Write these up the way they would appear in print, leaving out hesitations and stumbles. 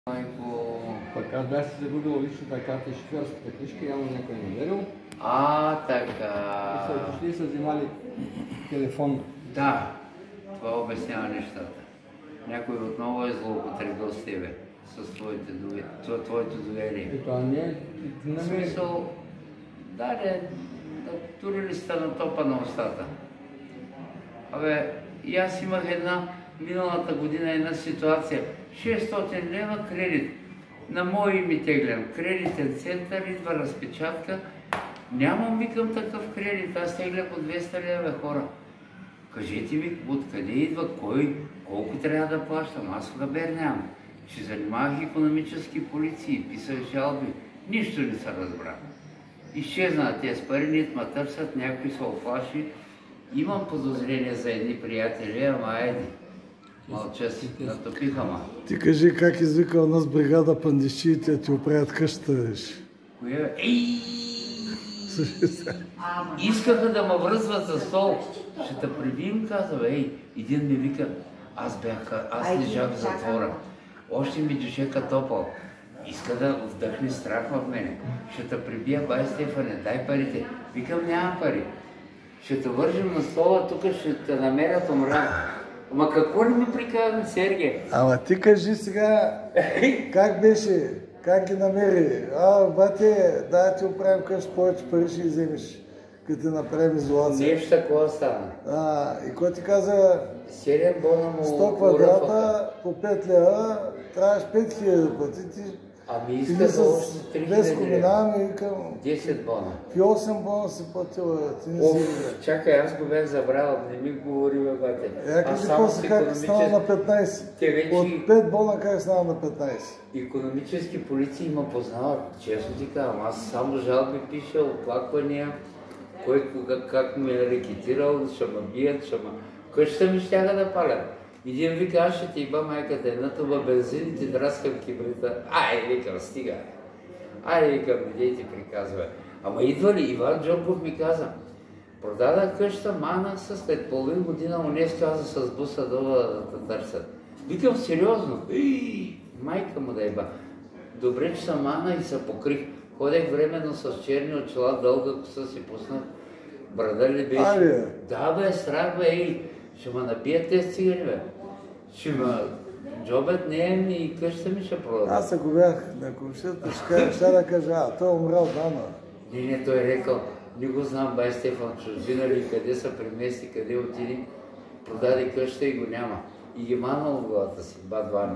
Пък аз бях си загубил личната карта и шофьорската книжка, явно някой е намерил. Така. И са отишли и са взимали телефон. Да, това обяснява нещата. Някой отново е злоупотребил с тебе, с твоето доверие. Ето, а не В смисъл, да турили сте на топа на устата. Абе, и аз имах миналата година една ситуация. 600 лева кредит. На мой име теглям. Кредитен център, идва разпечатка. Нямам, викам, такъв кредит. Аз тегля по 200 лева, хора. Кажете ми, откъде идва, кой, колко трябва да плащам. Аз хабер нямам. Ще занимавах икономически полиции, писах жалби. Нищо не се разбра. Изчезна тези пари, нито ме търсят, някой се оплаши. Имам подозрение за едни приятели, ама айде. Мълча си, натопиха ма. Ти кажи как извикал нас бригада пандишчиите да ти оправят къщата, виж. Коя? Искаха да ме връзват за стол. Ще те прибием, казва, един ми вика, аз лежах в затвора. Още ми дюшека топъл. Иска да вдъхне страх в мене. Ще те прибия, бай Стефане, дай парите. Викам, няма пари. Ще те вържим на стола, тук ще те намерят умря. Ама какво ли ми приказвам, Сергей? Ама ти кажи сега, как беше, как ги намери? Бате, да ти оправим къща, повече пари ще вземеш, като ти направим изолация. Нещо такова стана. И кой ти каза, 7 бона му 100 квадрата по 5 лева, трябваш 5000 да плати. Ами иска за още 3000 без коминаваме, викам, 10 бона. и 8 бона си платила, ти не си игра. Чакай, аз го бях забравил, не ми говори, бате. Кажи после как стана на 15. От 5 бона как стана на 15. Икономически полиции ме познават, честно ти казвам. Аз само жалби пиша, оплаквания, кой как ме е рекетирал, ще ме бият, къщата ми щяха да палят. Един вика, аз ще ти иба майката, една туба бензин и ти драскам кибрита. Викам, стига. Викам, не ти приказва. Ама идва ли? Иван Джонков ми каза, продадах къща, мана се, след половин година унес каза с буса долу да те търсят. Викам, сериозно? Майка му да иба. Добре, че съм мана и се покрих. Ходех временно с черни очила, дълга коса си пуснах. Брада ли беше? Да бе, страх бе, ще ме напият тези цигари, бе. Ще ме джобът не и къщата ми ще продадат. Аз ако бях на комшията, ще да кажа, той е умрял дана. Не, той е рекал, не го знам, бай Стефан, чужбина ли, къде са премести, къде отиди, продаде къща и го няма. И ги манал в главата си, бат Вани.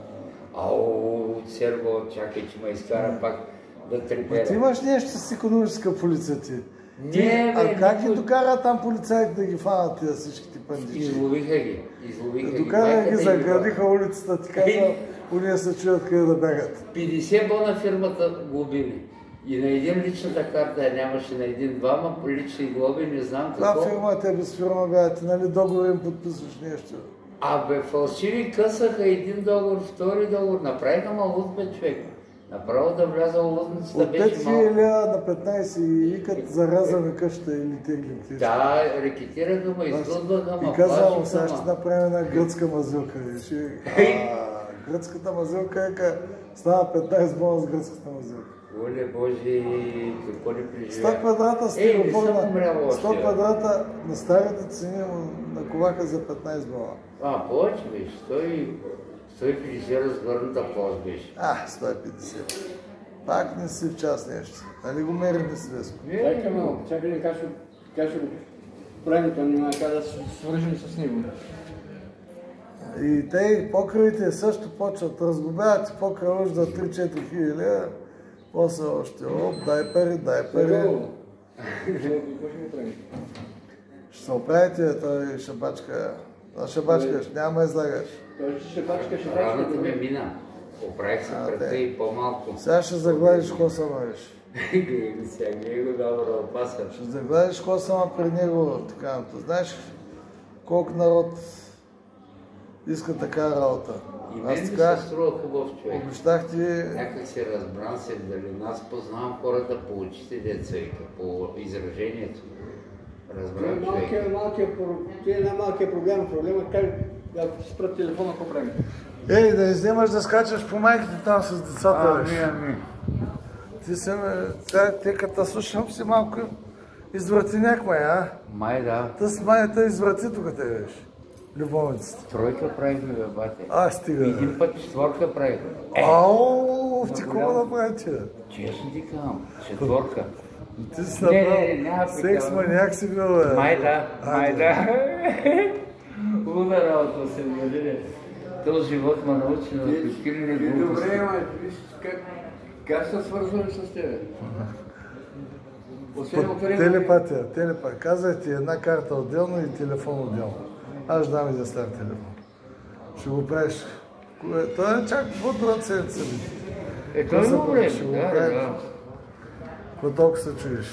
Серго, чакай, че ме изкара пак да трепера. Ти имаш нещо с икономическа полиция ти? Не, бе, как ги докара там полицаите да ги фанат тия всичките пандичи? Изловиха ги. Докара ги, заградиха улицата, ти каза, уния се чуят къде да бягат. 50 бона фирмата глобили. И на един личната карта нямаше, на един-двама лични глоби, не знам какво. Това фирма е без фирма, бе, ти нали договор им подписваш нещо? Фалшиви късаха един договор, втори договор, направиха малут, бе, човек. Направо да вляза в лудницата беше малко. От 5000 на 15 и викат заразаме къща или теглим. Да, рекетираха ме, излъдваха ме, и казвам, сега ще направим една гръцка мазилка. Гръцката мазилка става 15 бона с гръцката мазилка. Оле Боже, какво ли преживя? 100 квадрата стилофона, 100 квадрата на старите цени наковаха за 15 бона. Повече беше, 150 разгърната площ беше. 150. Пак не си в час нещо. Нали го мерим с Веско? Чакай малко, чакай как ще го правим, то няма как да се свържим с него. И те покривите също почват, разглобяват и покрива уж за 3-4 хиляди, после още, дай пари. Ще се оправите, той шабачка. Шабачка, няма излагаш. Той шабачка. Раната ме мина. Оправих се пред и по-малко. Сега ще загладиш косама, виж. Сега не го дава да опаса. Ще загладиш косама при него, така. Знаеш колко народ иска така работа. И мен ми се струва хубав човек. Обещах ти... Някак се разбран се, дали нас познавам хората по очите деца и по изражението. Разбран човек. Малкият проблем. Проблемът как да спрат телефона, какво правим? Ей, да не вземаш да скачаш по майките там с децата. Ами. Ти се те като слушам си малко извратеняк май, а? Май да. Та с майята изврати тук те виж. Любовницата. Тройка правихме, бе, бате. Стига. Един път четворка правихме. Ау, ти какво направи, че? Честно ти казвам, четворка. Ти си направил няма секс маняк си бил, бе. Май да. Луда работа се влади. Този живот ме научи на какви глупости. Добре, ама виж как са свързвани с тебе? Телепатия. Казах ти една карта отделно и телефон отделно. Аз ще дам един стар телефон. Ще го правиш. Това е чак по-друга седмица. Той има време, да. Какво толкова се чуеш?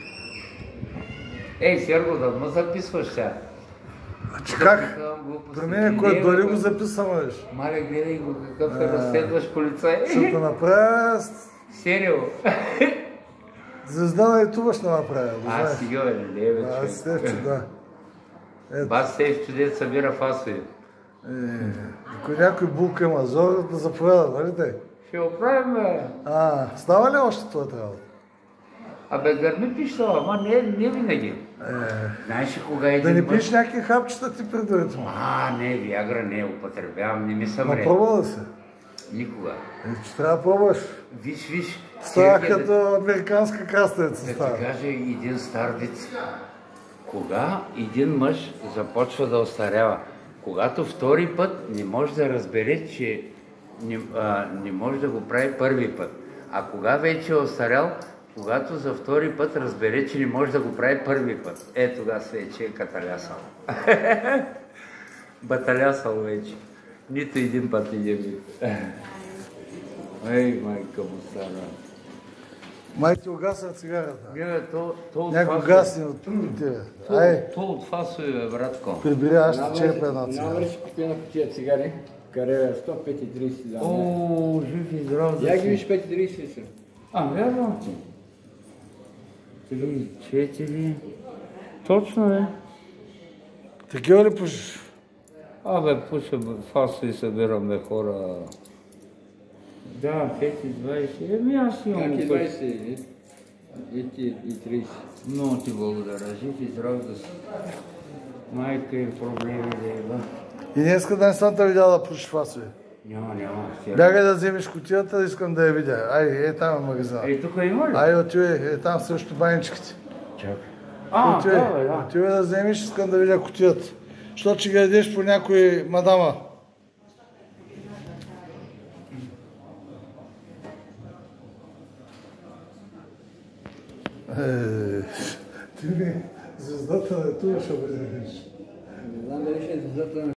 Ей, Серго, да ме записваш сега. Че как? При мен кой дори го записвам, виж. Маля, гледай го какъв е разследващ полицай. Ще те направя... Серио. Звезда на ютуба ще направя. Сега бе, не бе, човек. Севче, да. Бас Севче, дет събира фасови. Ако някой булка има зор, да заповяда, нали те? Ще го правим, бе. Става ли още твоята работа? Абе, гърми пиш това, ама не винаги. Знаеш ли кога един да не пиш някакви хапчета ти предварително? Не, Виагра не употребявам, не ми съмре. Пробвала си? Никога. Че трябва да пробваш. Виж. Става като американска краставица. Да ти кажа един стар виц. Кога един мъж започва да остарява? Когато втори път не може да разбере, че не може да го прави първи път. А кога вече е остарял, когато за втори път разбере, че не може да го прави първи път. Тогава вече е каталясал. Баталясал вече. Нито един път не е бил. Ей, майка му стара. Май ти угасна цигарата. Някой гасни от тебе. То от фасови, бе, братко. Прибери, аз ще черпя една цигара. Няма ли си купи една кутия цигари? Карера 105,30 да. О, жив и здрав да Я ги виж 5,30 са. Вярвам ти. 3, 4... Точно, бе. Такива ли пушиш? Пуша фасови събираме хора. Да, 5,20. Аз имам опит. 5,20 и 30. Много ти благодаря. Жив и здрав да си. Майка и проблеми да има. И днеска да не съм те видял да пушиш фасови. Няма. Бягай да вземеш кутията, искам да я видя. Там е магазина. Тук има ли? Отивай, там също баничките. Чакай. Отивай да вземеш, искам да видя кутията. Защото ще ги ядеш по някой мадама. Ти ми звездата на това ще бъде. Не знам дали ще е звездата на